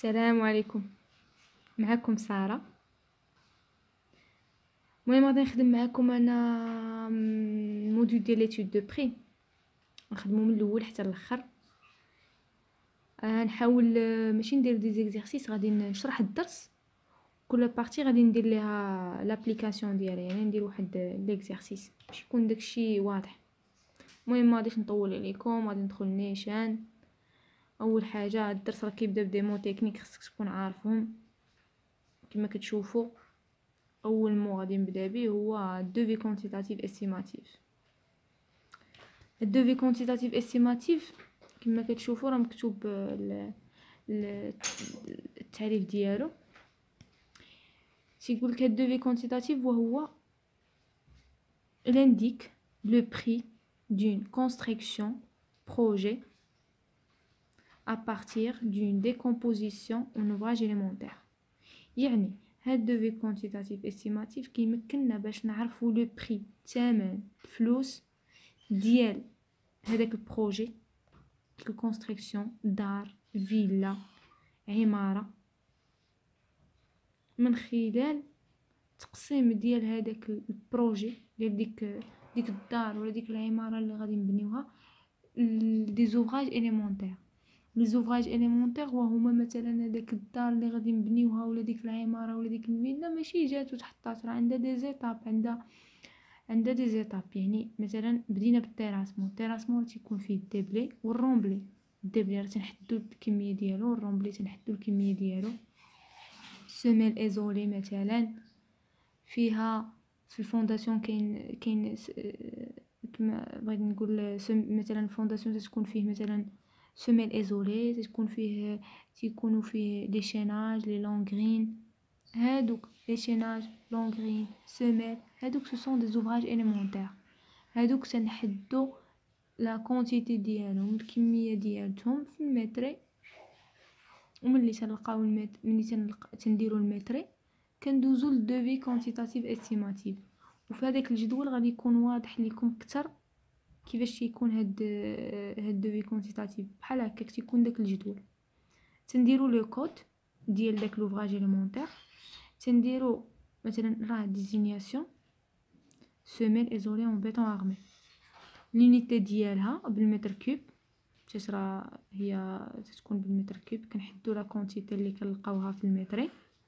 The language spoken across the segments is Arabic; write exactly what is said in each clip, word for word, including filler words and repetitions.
السلام عليكم. معكم سارة. المهم غادي نخدم معكم انا الموديول ديال ليتود دو بري، نخدمو من الاول حتى الاخر. نحاول ماشي ندير دي زيكزارسيس، غادي نشرح الدرس، كل بارتي غادي ندير ليها لابليكاسيون ديالها، يعني ندير واحد ليكزارسيس باش يكون داكشي واضح. المهم ما غاديش نطول عليكم، غادي ندخل نيشان. اول حاجه الدرس راه كيبدا بديمو تكنيك، خصك تكون عارفهم كما كتشوفوا. اول مو غادي نبدا به هو الدوفي كونتيتاتيف استيماتيف. الدوفي كونتيتاتيف استيماتيف كما كتشوفوا راه مكتوب التعريف ديالو. تيقول لك الدوفي كونتيتاتيف وهو il indique le prix d'une construction projet à partir d'une décomposition en ouvrage élémentaire. يعني هاد الدوفي كونتيتاتيف استيماتيف كيمكننا باش نعرفوا لو بري، الثمن، الفلوس ديال هذاك البروجي، الكونستركسيون، دار، فيلا، عمارة، من خلال تقسيم ديال هذاك البروجي، ديال ديك ديك الدار ولا ديك العمارة اللي غادي نبنيوها دي زوفراج اليمونتير. لي زوفراج اليمونتير وهما مثلا هذاك الدار اللي غادي نبنيوها ولا ديك العمارة ولا ديك الفيلا ماشي جات وتحطات، راه عندها دي زيتاب، عندها عندها دي زيتاب. يعني مثلا بدينا بالتيراسمون، التيراسمون تيكون فيه الديبلي والرومبلي. الديبلي راه تنحدو الكميه ديالو، والرومبلي تنحدو الكميه ديالو. سوميل ايزولي مثلا فيها في الفونداسيون كاين كاين كما بغيت نقول مثلا الفونداسيون تكون فيه مثلا سوميل ايزولي، تكون فيه تيكونوا فيه لي شيناج، لي لونغرين. هادوك لي شيناج، لونغرين، سوميل، هادوك سو سون دي زوفراج اليمونتير. هادوك تنحدو لا كونتيتي ديالهم، الكميه ديالتهم في المتري. وملي تنلقاو المتر، ملي تنديروا المتري كندوزو للدوفي كونتيتاتيف استيماتيف. وفي هذاك الجدول غادي يكون واضح لكم اكثر كيفاش تيكون هاد هاد الدوفي كونتيتاتيف. بحال هكاك تيكون داك الجدول. تنديروا لو كود ديال داك لوفراج اليمونتير، تنديروا مثلا راه ديزينياسيون سوميل ايزولي اون بيتون ارمي، لونيتي ديالها بالمتر كوب، حيت راه هي تتكون بالمتر كوب. كنحدو لا كونتيتي اللي كنلقاوها في المتري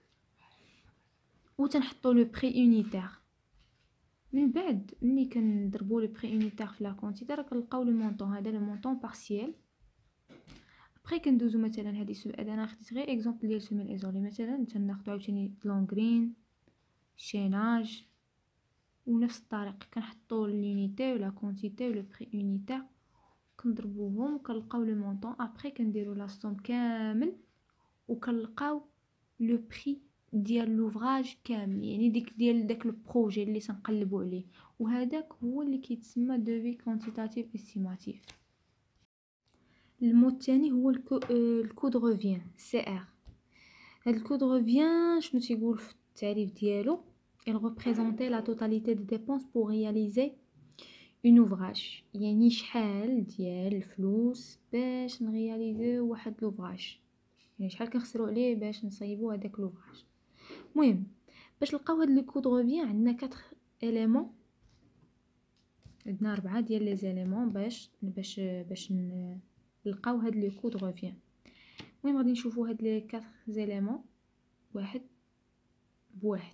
و تنحطوا لو بري يونيتير. من بعد ملي كنضربوا لو بري يونيتير في لا كونتيتي راه كنلقاو لو مونطون، هذا لو مونطون بارسيال. ابري كندوزو مثلا هذه سو انا خديت غير اكزومبل ديال سوميل ايزولي، مثلا تناخذوا عاوتاني لونغرين، شيناج، ونفس الطريقه كنحطوا لونيتي ولا كونتيتي ولا بري يونيتير، كنضربوهم وكنلقاو لو مونطون. ابري كنديروا لا سوم كامل وكنلقاو لو بري ديال لوفراج كامل، يعني ديك ديال داك البروجي اللي تنقلبوا عليه. وهذاك هو اللي كيتسمى دوفي كوانتيتاتيف استيماتيف. المو الثاني هو الكو دو ريفيان، سي ار. هاد الكو دو ريفيان شنو تيقول في التعريف ديالو؟ il représentait la totalité des dépenses pour réaliser une ouvrage، يعني شحال ديال الفلوس باش نرياليزيو واحد لوفراج، يعني شحال كنخسروا عليه باش نصايبوا هذاك لوفراج. المهم باش نلقاو هاد لي كود روفيان عندنا كاتر اليمون، عندنا اربعه ديال لي زيليمون باش باش باش نلقاو هاد لي كود روفيان. المهم غادي نشوفوا هاد لي كاتر زيليمون واحد بواحد.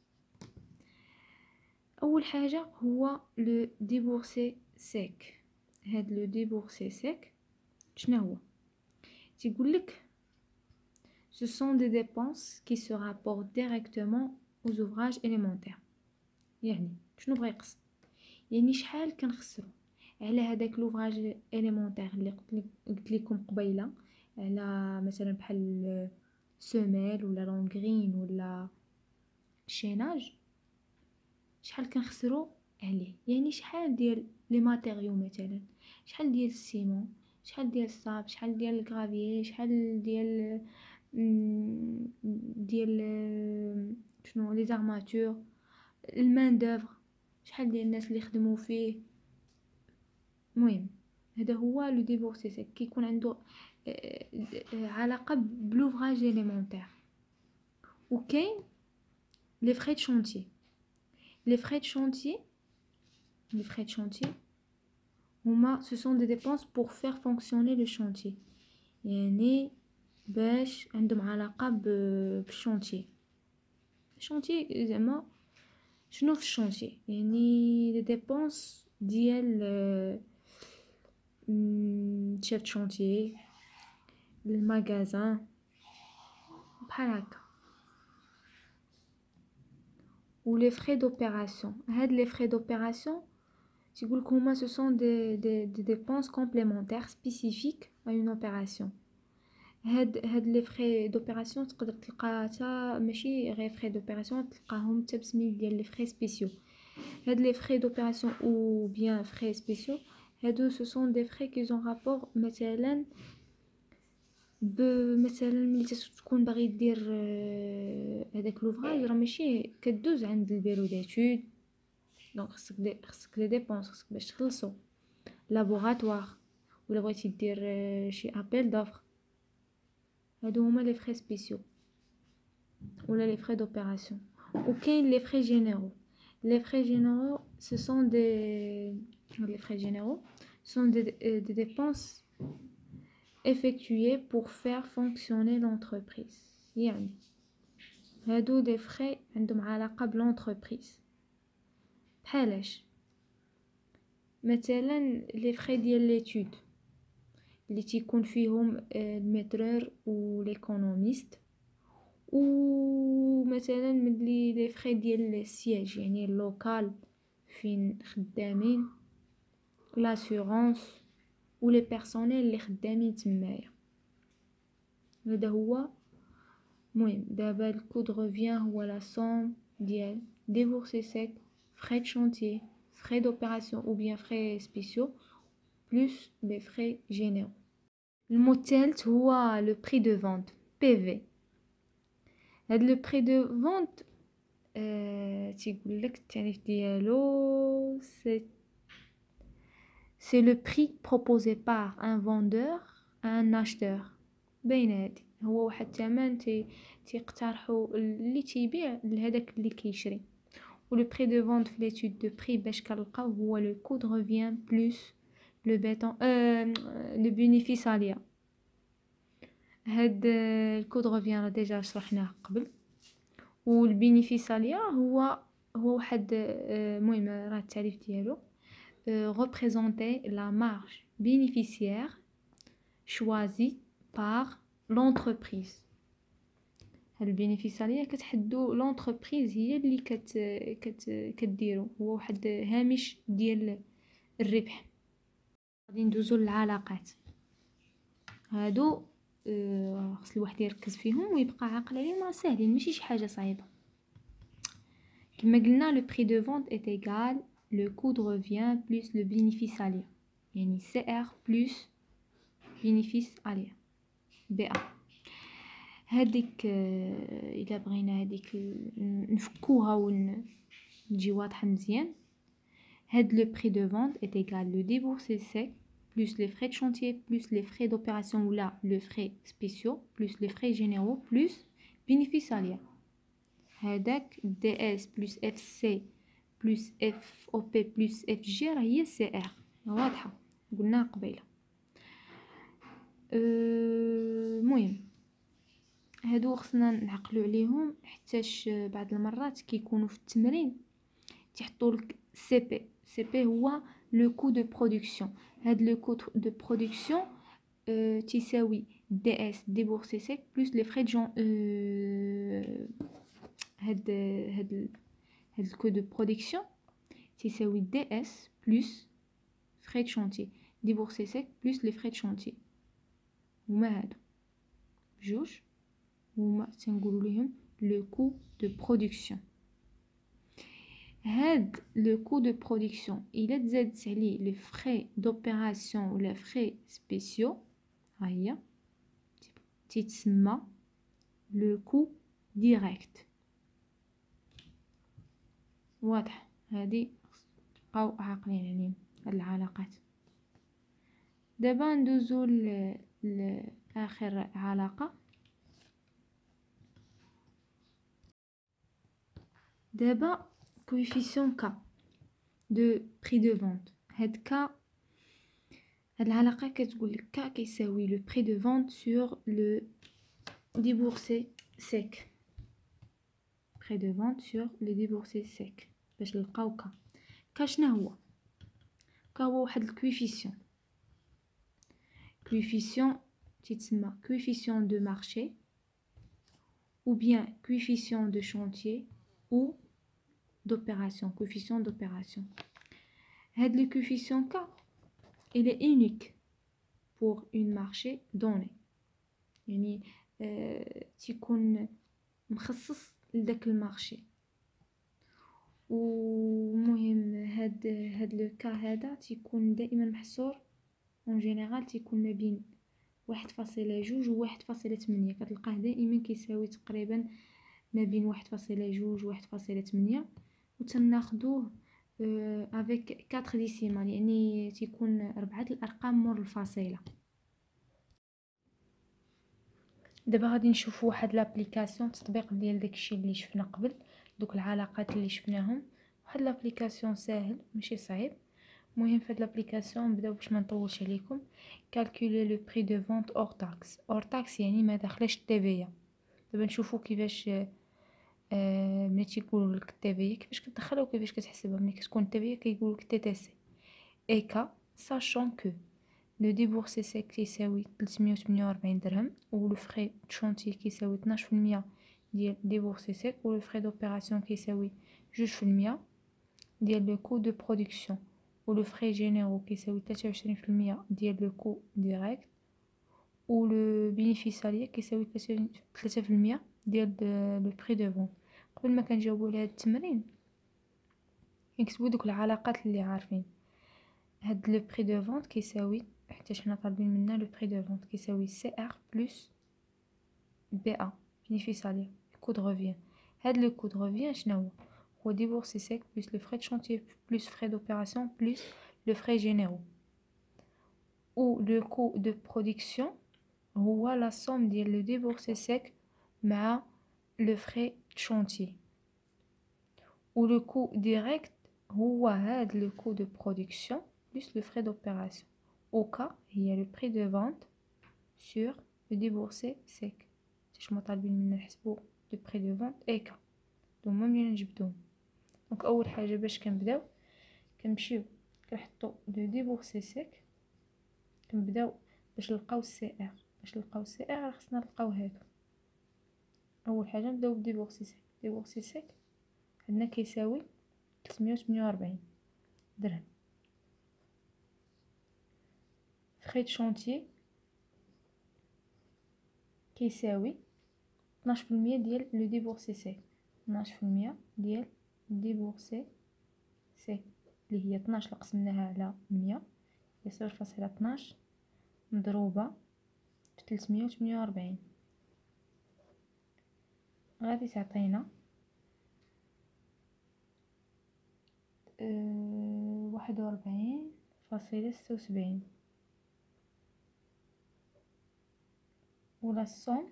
اول حاجه هو لو ديبورسي سيك. هاد لو ديبورسي سيك شنو هو؟ تيقول لك ce sont des dépenses qui se rapportent directement aux ouvrages élémentaires. يعني شنو بغا يقصد؟ يعني شحال كنخسروا على هذاك لوفراج اليمونتير اللي قلت قلت لكم قبيله، على مثلا بحال سوميل ولا لونغرين ولا شيناج، شحال كنخسروا عليه. يعني شحال ديال لي ماتيريو، مثلا شحال ديال السيمون، شحال ديال الصاب، شحال ديال الكرافيي، شحال ديال ديال شنو لي زارماتور، المان دوفر، شحال ديال الناس اللي خدموا فيه. المهم هذا هو لو ديفورسي سيك، كيكون عنده علاقة بلوفراج إليمونتير. وكاين لي فخي دو شونتيي. لي فخي دو شونتيي لي فخي دو شونتيي هما ce sont des dépenses pour faire fonctionner le chantier، يعني باش عندهم علاقة بالشونتيي. الشونتيي زعما شنو في الشونتيي؟ يعني لي ديبونس ديال شيف شونتيي، المغازان، بحال هكا. و لي فخي دوبيراسيون، هاد لي فخي دوبيراسيون تيقولك هما ce sont des des des dépenses complémentaires spécifiques à une opération. هاد هاد لي فخي دوبيراسيون تقدر تلقى حتى ماشي غير فخي دوبيراسيون، تلقاهم حتى بسميت ديال لي فخي سبيسيو. هاد لي فخي دوبيراسيون ou bien فخي سبيسيو هادو ce sont des frais qui ont rapport مثلا ب مثلا ملي تكون باغي دير هذاك لوفراج، راه ماشي كدوز عند البيرو ديتود، دونك خصك دي خصك لي ديبونس خصك باش تخلصو لابوغاتوار، ولا بغيتي دير شي ابيل دافر، هادو هما لي فخي سبيسيو ولا لي فخي دوبيراسيون. وكاين لي فخي جينيرو. les frais généraux ce sont des les frais généraux sont des, des dépenses effectuées pour faire fonctionner l'entreprise. يعني هادو des frais عندهم علاقة بالentreprise. بحالاش مثلا les frais ديال l'étude اللي تيكون فيهم الميترور و l'économiste، و مثلا ملي لي فخي ديال السياج يعني اللوكال فين خدامين، لاسيورونس و لي بيرسونيل اللي خدامين تمايا. هذا هو المهم. دابا الكو دو ريفيان هو لا سوم ديال ديفورسي سيك، فخي دو شونتيي، فخي دوبيراسيون ou bien فخي سبيسيو بلس لي فخي جينيرو. المو الثالث هو لو بري دو فونت بي في. هاد لو بري دو فونت euh, تيقول لك التعريف ديالو سي c'est le prix proposé par un vendeur à un acheteur. بين هادي هو واحد الثمن تي تيقترحو اللي تيبيع لهداك اللي كيشري. و لو بري دو فونت في ليتود دو بري باش كنلقاو هو لو كو دو ريفيان بلس لو بيتون لو بينيفيس عليا. هاد الكو دو ريفيان راه ديجا شرحناه قبل. و البينيفيساليا هو هو واحد المهم راه التعريف ديالو représenter la marge bénéficiaire choisie par l'entreprise. هاد البينيفيساليا كتحدو لونتربريز هي اللي كت كت كديرو، هو واحد هامش ديال الربح. غادي ندوزو للعلاقات. هادو خص الواحد يركز فيهم ويبقى عاقل عليهم، راه ساهلين ماشي شي حاجه صعيبه. كما قلنا لو بري دو فونت est égal le coût de revient plus le bénéfice allié، يعني سي ار plus bénéfice allié بي ا. هذيك الا بغينا هذيك نفكوها ونجي واضحه مزيان. هاد لو بري دو فونت est égal le déboursé sec plus les frais de chantier plus les frais d'opération ou là le frais spéciaux plus les frais généraux plus bénéfice allié. هذاك دي اس بلس اف سي بلس اف او بي بلس اف جي راه هي سي ار، واضحه قلناها قبيله. المهم أه هادو خصنا نعقلوا عليهم حتىش بعض المرات كيكونوا في التمرين تيحطوا لك سي بي. سي بي هو لو كو دو برودكسيون. هاد لو كو دو برودكسيون أه تساوي دي اس ديبورسي سيك بلس لي فري جون أه هاد هاد هاد الكو دو برودكسيون تساوي دي اس بلس فري دو شونتي ديبورسي سيك بلس لي فري دو شونتي. هما هادو بجوج هما تنقولوا ليهم لو كو دو برودكسيون. هاد لو كو دو برودكسيون الا تزادت عليه لي فري دوبيراسيون ولا فري سبيسيو ها هي تيتسمى لو كو ديريكت. واضح؟ هادي تبقاو عاقلين عليهم هاد العلاقات. دابا ندوزو ل لآخر علاقة. دابا coefficient K de prix de vente. هاد K، هاد العلاقة كتقول K كيساوي le prix de vente sur le déboursé sec. prix de vente sur le déboursé sec. باش نلقاو K. K شنو هو؟ K هو واحد الكويفيسيون. coefficient تيتسمى coefficient de marché ou bien coefficient de chantier ou d'opération. coefficient d'opération. هاد le coefficient K il est unique pour une marché donné. يعني آه تيكون مخصص لداك المارشي. ومهم هاد هاد لو كا هذا تيكون دائما محصور اون جينيرال، تيكون ما بين واحد فاصلة جوج و واحد فاصلة تمنية. كتلقاه دائما كيساوي تقريبا ما بين واحد فاصلة جوج و واحد فاصلة تمنية، و تناخدوه افيك كاتر ديسيمال، يعني تيكون ربعة الارقام مور الفاصله. دابا غادي نشوفوا واحد لابليكاسيون، تطبيق ديال داكشي اللي شفنا قبل، دوك العلاقات اللي شفناهم. واحد لابليكاسيون ساهل ماشي صعيب. المهم في هاد لابليكاسيون نبداو باش ما نطولش عليكم. كالكولي لو بري دو فونت اور تاكس. اور تاكس يعني ما داخلاش التيفيا. دابا نشوفوا كيفاش آه ملي تيقولوا لك التيفيا كيفاش كتدخلها وكيفاش كتحسبها. ملي كتكون التيفيا كيقولوا لك تي تي سي اي كا ساشون كو لو ديبورسي سيك كيساوي ثلاثمية وثمانية وأربعين درهم، و لو فري شونتي كيساوي اثناش في المية ديال ديبورسي سيك، و لو فري دوبيراسيون كيساوي جوج في المية ديال لو كو دو برودكسيون، و لو فري جينيرو كيساوي ثلاثة وعشرين في المية ديال لو كو ديريكت، و لو بينيفيساريا كيساوي ثلاثة في المية ديال لو بري دو فون. قبل ما كنجاوبوا على هذا التمرين كنكتبوا دوك العلاقات اللي عارفين. هاد لو بري دو فونت كيساوي، حتى حنا طالبين منا لو بري دو فونت، كيساوي سي ار بلس بي ا بينيفيساريا كو دو ريفيان. هاد لو كو دو ريفيان شنو هو؟ هو ديبورسي سيك بلس لو فري دو شانتيي بلس فري دوبيراسيون بلس لو فري جينيرو، و لو كو دو برودكسيون هو لا سوم ديال لو ديبورسي سيك مع لو فري دو شانتيي، و لو كو ديريكت هو هاد لو كو دو برودكسيون plus le frais d'opération. Au cas, il y a le prix de vente sur le déboursé sec. Si je m'attends bien le prix de vente et cas. Donc, même bien نجبدهم. Donc, أول حاجة باش كنبداو كنمشيو كنحطو le déboursé sec، كنبداو باش نلقاو سي ار. باش نلقاو سي ار خصنا نلقاو هادو. أول حاجة نبداو بديبورسي سيك. ديبورسي سيك عندنا كيساوي ثلاثمية وثمانية وأربعين درهم. فري دو شونتيي كيساوي اثناش في المية ديال لو ديبورسي سي. اثناش في المية ديال ديبورسي سي اللي هي اثناش اللي قسمناها على مية هي صفر فاصلة اثناش مضروبة في ثلاثمية وثمانية وأربعين، غادي تعطينا أه واحد وربعين فاصلة ستة وسبعين. ولا الصوم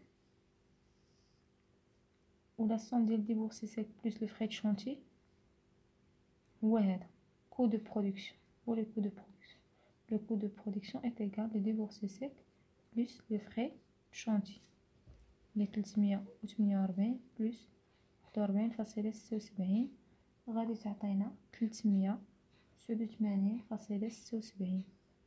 ولا الصوم ديال ديبورسي سيك بلس لو فري دو شونتي هو هذا كو دو برودكسيون. هو لو كو دو برودكسيون. لو كو دو برودكسيون est égal لو ديبورسي سيك بلس لو فري دو شونتي اللي ثلاثمية وثمانية وأربعين بلس واحد وربعين فاصلة ستة وسبعين، غادي تعطينا ثلاثمية وتسعود وثمانين فاصلة ستة وسبعين.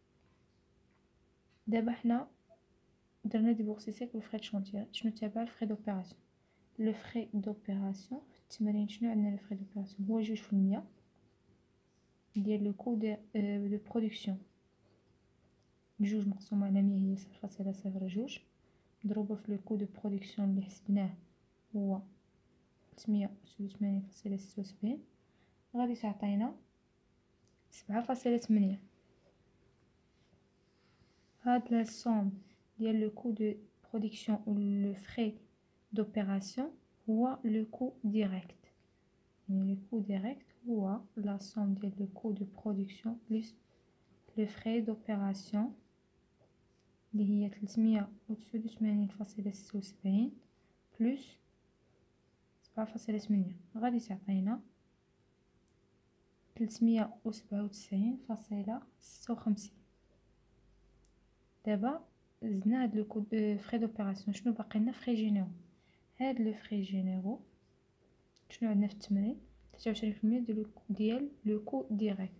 دابا حنا درنا ديبورسي سيك و فري دو شونتي، شنو تابع الفري دوبيراسيون؟ لو فري دوبيراسيون في التمرين شنو عندنا؟ لو فري دوبيراسيون هو جوج في المية ديال لو كو دو دو برودكسيون. جوج مقسومة على مية هي صفر فاصلة صفر جوج مضروبة في لو كو دو برودكسيون اللي حسبناه هو ثلاثمية وتسعود وثمانين فاصلة ستة وسبعين، غادي تعطينا سبعة فاصلة ثمانية. هاد لا سوم ديال لو كو دو برودكسيون و لو فري دوبيراسيون هو لو كو ديريكت. يعني لو كو ديريكت هو لا سوم ديال لو كو دو برودكسيون بلس لو فري دوبيراسيون اللي هي ثلاثمية وتسعود وثمانين فاصلة ستة وسبعين بلس سبعة فاصلة ثمانية غادي تعطينا ثلاثمية وسبعة وتسعين فاصلة ستة وخمسين. دابا زدنا هاد لو كود فري دوبيراسيون. شنو باقي لنا؟ فري جينيرو. هاد لو فري جينيرو شنو عندنا في التمرين؟ تلاتة وعشرين في المية ديال لو كو ديريكت.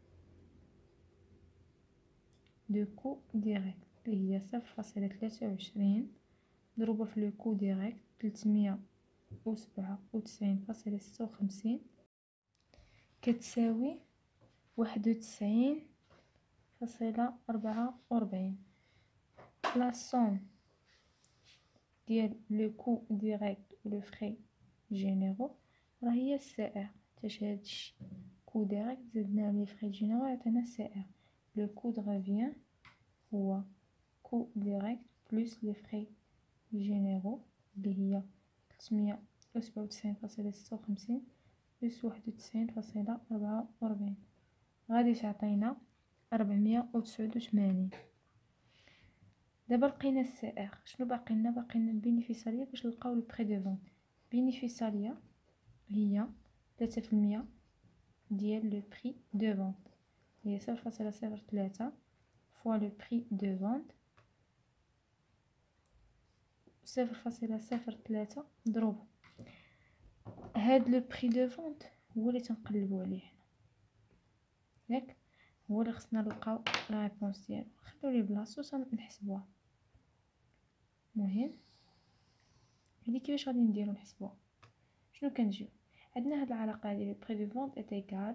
لو كو ديريكت اللي هي صفر فاصلة ثلاثة وعشرين مضروبة في لو كو ديريكت ثلاثمية وسبعة وتسعين فاصلة ستة وخمسين كتساوي واحد وتسعين فاصلة أربعة وربعين. لا سوم ديال لو كو ديريكت و لو فري جينيرو راه هي سي ار. تاش هادشي كو ديريكت زدنا لي فري جينيرو عطينا سي ار. لو كو د ريفيان هو كو ديريكت بلس لي فري جينيرو اللي هي ثلاثمية وسبعة وتسعين فاصلة ستة وخمسين بلس واحد وتسعين فاصلة أربعة وربعين غادي تعطينا ربعمية وتسعود وثمانين. دابا لقينا السي ار. شنو باقي لنا؟ باقي لنا البينيفيساليه باش نلقاو لو بري دو فونت. البينيفيساليه هي ثلاثة في المية ديال لو بري دو فونت هي صفر فاصلة صفر ثلاثة فوا لو بري دو فونت صفر فاصلة صفر ثلاثة مضروب. هاد لو بري دو فونت هو اللي تنقلبوا عليه هنا ياك، هو اللي خصنا نلقاو لا ريبونس ديالو. خليو لي بلاصتو نحسبوها. المهم هادي كيفاش غادي نديرو نحسبوها؟ شنو كنجيو عندنا هاد العلاقه هادي لو بري دو فونت est égal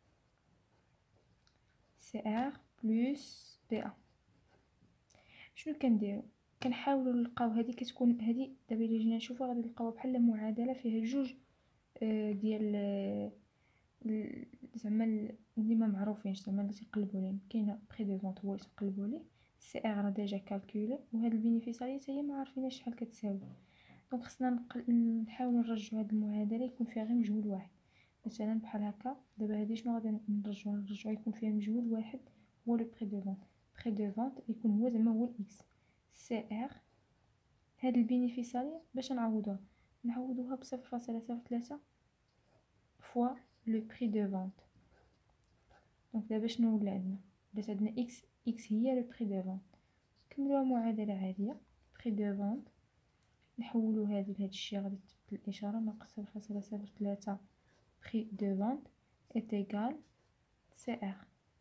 سي ار بلس بي ا. شنو كنديرو؟ كنحاولوا نلقاو هادي كتكون هادي دابا الا جينا نشوفوها غادي نلقاوها بحال معادله فيها جوج ديال زعما اللي ما معروفينش زعما اللي تيقلبوا عليهم. كاينه بري دو فونت هو اللي تقلبوا عليه، سي ار راه ديجا كالكولي، وهاد البينيفيساريه حتى هي ما عارفينش شحال كتساوي. دونك خصنا نقل... نحاولوا نرجعوا هاد المعادله يكون فيها غير مجهول واحد. مثلا بحال هكا دابا هادي شنو غادي نرجعوا نرجعوا يكون فيها مجهول واحد هو لو بري دو فونت. بري دو فونت يكون هو زعما هو الاكس سي ار. هاد البينيفيساريه باش نعوضوها نعوضوها ب صفر فاصلة صفر ثلاثة فوا لو بري دو فونت. دونك دابا شنو ولا عندنا؟ ولات عندنا اكس اكس هي لو بري دو فونت. نكملوها معادله عاديه. بري دو فونت نحولو هادي لهاد الشي غادي تبدل الاشاره ناقص صفر فاصلة صفر ثلاثة بري دو فونت est égal سي ار.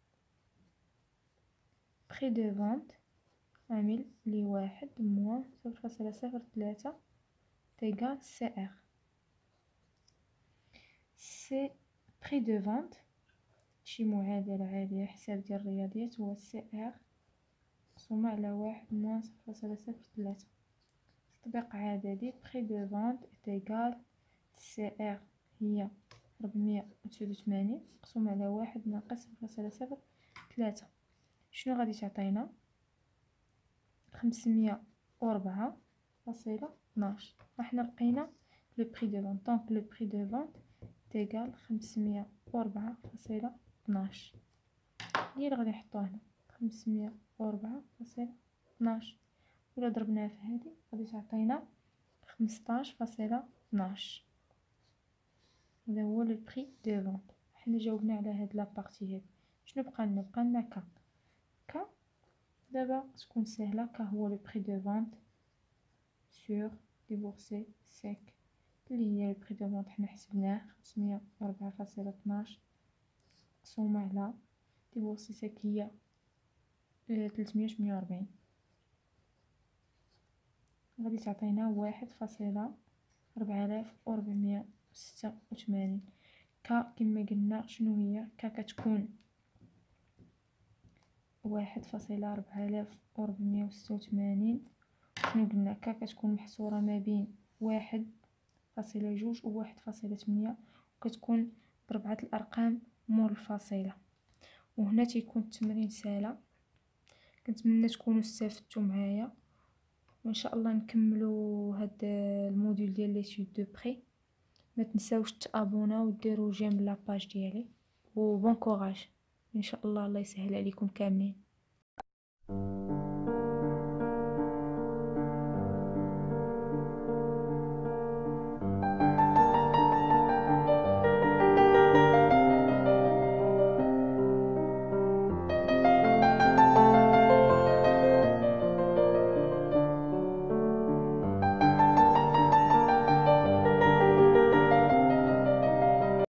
بري دو فونت عامل لي واحد موان صفر فاصلة صفر ثلاثة تيغال سي ار. سي بري دو فونت شي معادلة عادية حساب ديال الرياضيات هو سي ار مقسومة على واحد موان صفر فاصلة صفر ثلاثة. تطبيق عددي بري دو فونت تيغال سي ار هي ربعمية وتسعود وثمانين مقسوم على واحد ناقص صفر فاصلة صفر ثلاثة. شنو غادي تعطينا؟ خمسمية وربعة فاصلة اثناش. حنا لقينا لو بري دو فونت. دونك لو بري دو فونت تيغال خمسمية وربعة فاصلة اثناش. هي اللي غادي نحطوها هنا خمسمية وربعة فاصلة اثناش. ولا ضربناها في هذه غادي تعطينا خمسطاش فاصلة اثناش. هذا هو لو بري دو فونت. حنا جاوبنا على هاد لابارتي هادي. شنو بقى لنا؟ بقى لنا كا كا دابا تكون سهله. كا هو لو بري دو فونت سور ديبورسي سيك اللي هي لو بري دو فونت حنا حسبناه خمسمية وربعة فاصلة اثناش مقسومه على ديبورسي سيك هي ثلاثمية وثمانية وأربعين غادي تعطينا واحد فاصلة ربعة آلاف وربعمية وستة وثمانين. كا كما قلنا شنو هي؟ كا كتكون واحد فاصلة ربعة آلاف وربعمية وستة وثمانين. شنو قلنا؟ كا كتكون محصورة ما بين واحد فاصلة جوج و واحد فاصلة ثمانية وكتكون بربعة الأرقام مور الفاصلة. وهنا تيكون التمرين سهلة. كنتمنى تكونوا استفدتوا معايا، وان شاء الله نكملوا هاد الموديول ديال ليتود دو بري. ما تنساوش تابوناو وديروا جيم لاباج ديالي، و بون كوراج ان شاء الله. الله يسهل عليكم كاملين.